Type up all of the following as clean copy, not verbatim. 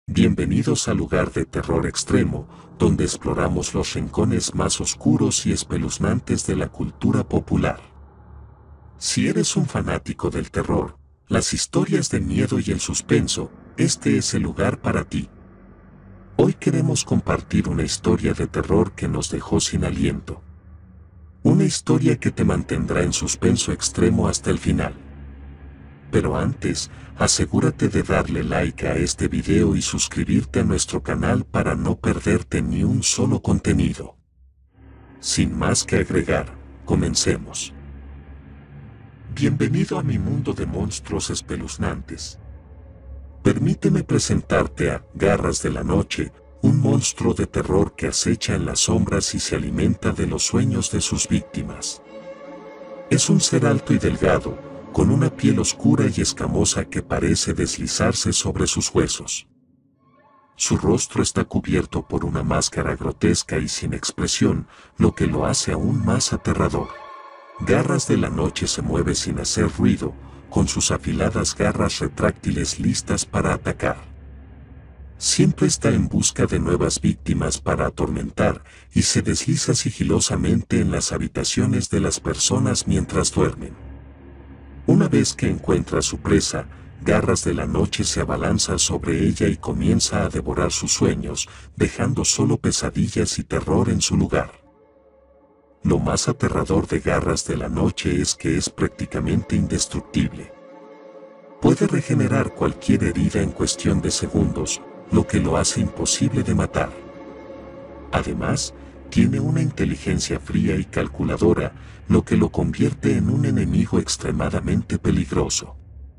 Bienvenidos al lugar de terror extremo, donde exploramos los rincones más oscuros y espeluznantes de la cultura popular. Si eres un fanático del terror, las historias de miedo y el suspenso, este es el lugar para ti. Hoy queremos compartir una historia de terror que nos dejó sin aliento. Una historia que te mantendrá en suspenso extremo hasta el final. Pero antes, asegúrate de darle like a este video y suscribirte a nuestro canal para no perderte ni un solo contenido. Sin más que agregar, comencemos. Bienvenido a mi mundo de monstruos espeluznantes. Permíteme presentarte a Garras de la Noche, un monstruo de terror que acecha en las sombras y se alimenta de los sueños de sus víctimas. Es un ser alto y delgado, con una piel oscura y escamosa que parece deslizarse sobre sus huesos. Su rostro está cubierto por una máscara grotesca y sin expresión, lo que lo hace aún más aterrador. Garras de la Noche se mueve sin hacer ruido, con sus afiladas garras retráctiles listas para atacar. Siempre está en busca de nuevas víctimas para atormentar y se desliza sigilosamente en las habitaciones de las personas mientras duermen. Una vez que encuentra a su presa, Garras de la Noche se abalanza sobre ella y comienza a devorar sus sueños, dejando solo pesadillas y terror en su lugar. Lo más aterrador de Garras de la Noche es que es prácticamente indestructible. Puede regenerar cualquier herida en cuestión de segundos, lo que lo hace imposible de matar. Además, tiene una inteligencia fría y calculadora, lo que lo convierte en un enemigo extremadamente peligroso.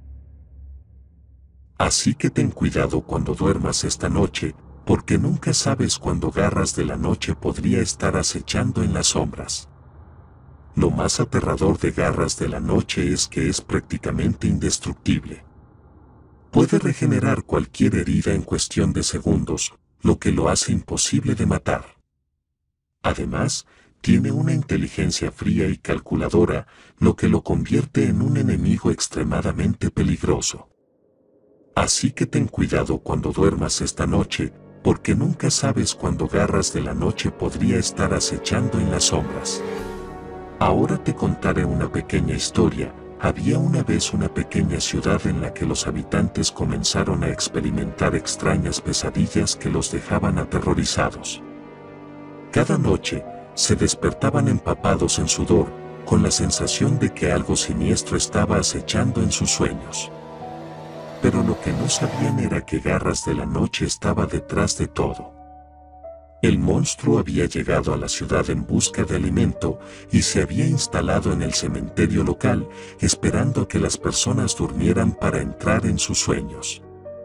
Así que ten cuidado cuando duermas esta noche, porque nunca sabes cuándo Garras de la Noche podría estar acechando en las sombras. Lo más aterrador de Garras de la Noche es que es prácticamente indestructible. Puede regenerar cualquier herida en cuestión de segundos, lo que lo hace imposible de matar. Además, tiene una inteligencia fría y calculadora, lo que lo convierte en un enemigo extremadamente peligroso. Así que ten cuidado cuando duermas esta noche, porque nunca sabes cuándo Garras de la Noche podría estar acechando en las sombras. Ahora te contaré una pequeña historia. Había una vez una pequeña ciudad en la que los habitantes comenzaron a experimentar extrañas pesadillas que los dejaban aterrorizados. Cada noche, se despertaban empapados en sudor, con la sensación de que algo siniestro estaba acechando en sus sueños. Pero lo que no sabían era que Garras de la Noche estaba detrás de todo. El monstruo había llegado a la ciudad en busca de alimento y se había instalado en el cementerio local, esperando a que las personas durmieran para entrar en sus sueños.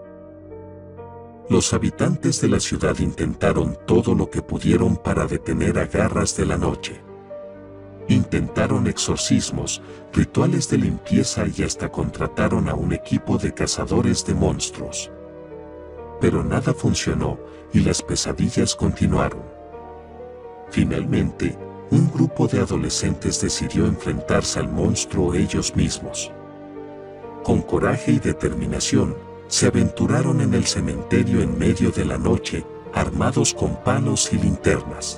Los habitantes de la ciudad intentaron todo lo que pudieron para detener a Garras de la Noche. Intentaron exorcismos, rituales de limpieza y hasta contrataron a un equipo de cazadores de monstruos. Pero nada funcionó y las pesadillas continuaron. Finalmente, un grupo de adolescentes decidió enfrentarse al monstruo ellos mismos. Con coraje y determinación, se aventuraron en el cementerio en medio de la noche, armados con palos y linternas.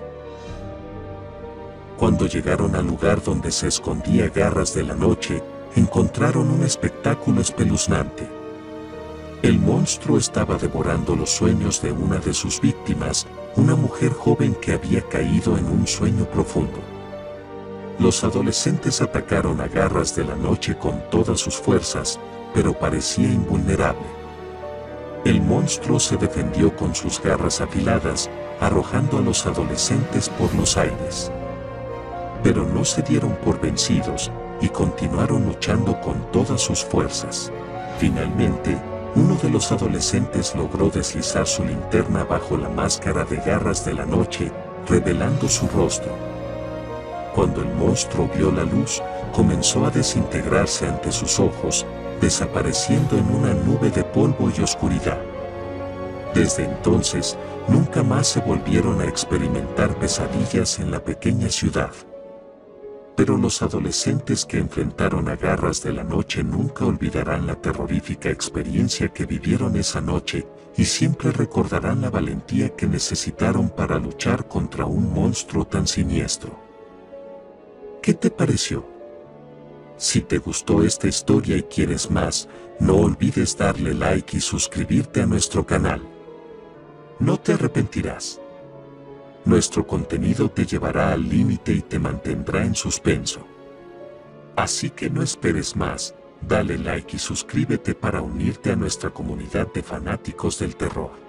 Cuando llegaron al lugar donde se escondía Garras de la Noche, encontraron un espectáculo espeluznante. El monstruo estaba devorando los sueños de una de sus víctimas, una mujer joven que había caído en un sueño profundo. Los adolescentes atacaron a Garras de la Noche con todas sus fuerzas, pero parecía invulnerable. El monstruo se defendió con sus garras afiladas, arrojando a los adolescentes por los aires. Pero no se dieron por vencidos, y continuaron luchando con todas sus fuerzas. Finalmente, uno de los adolescentes logró deslizar su linterna bajo la máscara de Garras de la Noche, revelando su rostro. Cuando el monstruo vio la luz, comenzó a desintegrarse ante sus ojos, desapareciendo en una nube de polvo y oscuridad. Desde entonces, nunca más se volvieron a experimentar pesadillas en la pequeña ciudad. Pero los adolescentes que enfrentaron a Garras de la Noche nunca olvidarán la terrorífica experiencia que vivieron esa noche, y siempre recordarán la valentía que necesitaron para luchar contra un monstruo tan siniestro. ¿Qué te pareció? Si te gustó esta historia y quieres más, no olvides darle like y suscribirte a nuestro canal. No te arrepentirás. Nuestro contenido te llevará al límite y te mantendrá en suspenso. Así que no esperes más, dale like y suscríbete para unirte a nuestra comunidad de fanáticos del terror.